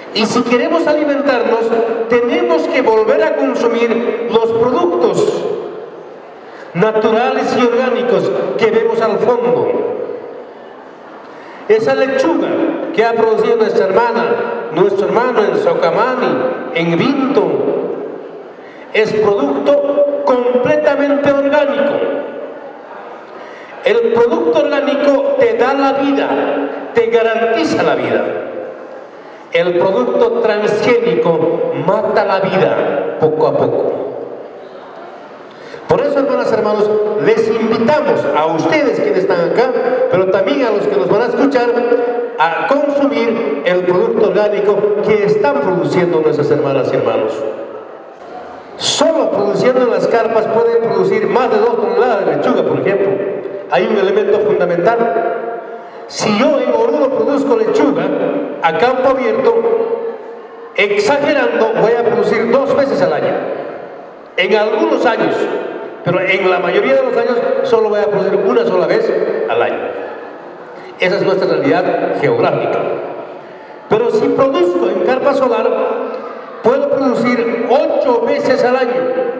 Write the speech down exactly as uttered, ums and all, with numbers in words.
Y si queremos alimentarnos, tenemos que volver a consumir los productos naturales y orgánicos que vemos al fondo. Esa lechuga que ha producido nuestra hermana, nuestro hermano en Socamani, en Vinto, es producto completamente orgánico. El producto orgánico te da la vida, te garantiza la vida. El producto transgénico mata la vida poco a poco. Por eso, hermanas y hermanos, les invitamos a ustedes quienes están acá, pero también a los que nos van a escuchar, a consumir el producto orgánico que están produciendo nuestras hermanas y hermanos. Solo produciendo en las carpas pueden producir más de dos toneladas de lechuga, por ejemplo. Hay un elemento fundamental. Si yo en Oruro produzco lechuga a campo abierto, exagerando, voy a producir dos veces al año. En algunos años, pero en la mayoría de los años solo voy a producir una sola vez al año. Esa es nuestra realidad geográfica. Pero si produzco en carpa solar, puedo producir ocho veces al año.